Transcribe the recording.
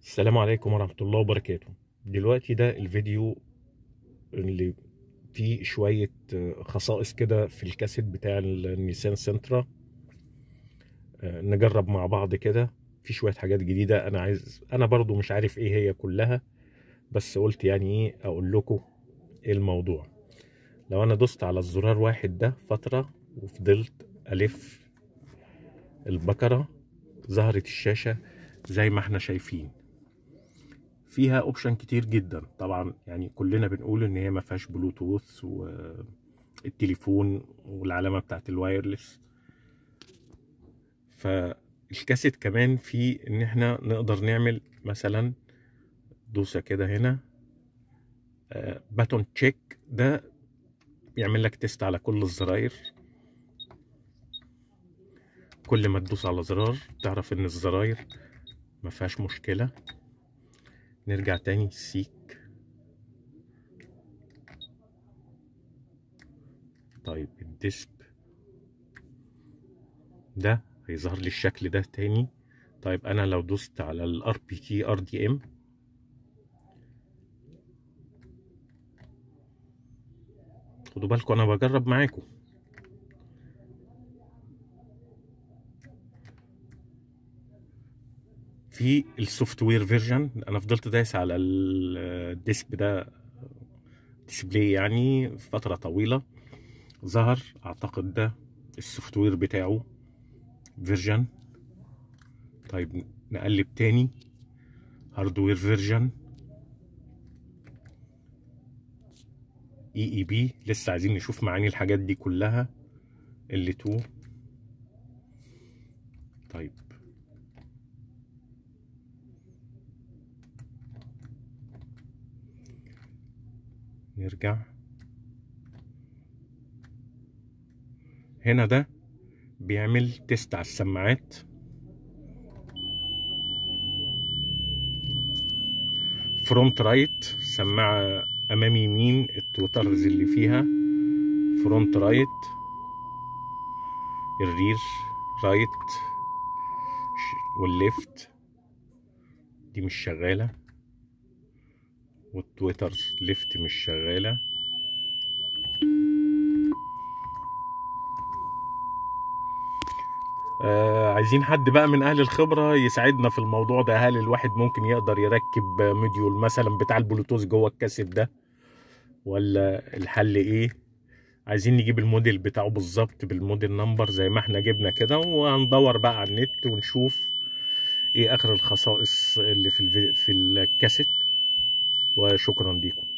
السلام عليكم ورحمة الله وبركاته. دلوقتي ده الفيديو اللي فيه شوية خصائص كده في الكاسيت بتاع النيسان سنترا. نجرب مع بعض كده في شوية حاجات جديدة. أنا برضو مش عارف إيه هي كلها، بس قلت يعني إيه أقول لكم إيه الموضوع. لو أنا دوست على الزرار واحد ده فترة وفضلت ألف البكرة، ظهرت الشاشة زي ما احنا شايفين. فيها اوبشن كتير جدا طبعا، يعني كلنا بنقول ان هي ما فيهاش بلوتوث والتليفون والعلامه بتاعت الوايرلس. فالكاسيت كمان في ان احنا نقدر نعمل مثلا دوسه كده هنا باتون تشيك، ده بيعمل لك تيست على كل الزراير. كل ما تدوس على زرار تعرف ان الزراير ما فيهاش مشكله. نرجع تاني سيك. طيب الديسك ده هيظهر لي الشكل ده تاني. طيب انا لو دوست على الار بي تي ار دي ام، خدوا بالكم انا بجرب معاكم. في السوفت وير فيرجن، انا فضلت دايس على الديسك ده ديسبلاي يعني فتره طويله. ظهر اعتقد ده السوفت وير بتاعه فيرجن. طيب نقلب تاني هاردوير فيرجن اي بي. لسه عايزين نشوف معاني الحاجات دي كلها. اللي 2. طيب نرجع هنا. ده بيعمل تيست على السماعات. فرونت رايت، سماعة امامي يمين التوترز اللي فيها فرونت رايت. الرير رايت والليفت دي مش شغالة، والتويتر ليفت مش شغالة. عايزين حد بقى من اهل الخبرة يساعدنا في الموضوع ده. هل الواحد ممكن يقدر يركب موديول مثلا بتاع البلوتوث جوه الكاسيت ده، ولا الحل ايه؟ عايزين نجيب الموديل بتاعه بالظبط بالموديل نمبر زي ما احنا جبنا كده، وهندور بقى على النت ونشوف ايه اخر الخصائص اللي في الكاسيت. وشكرا ليكم.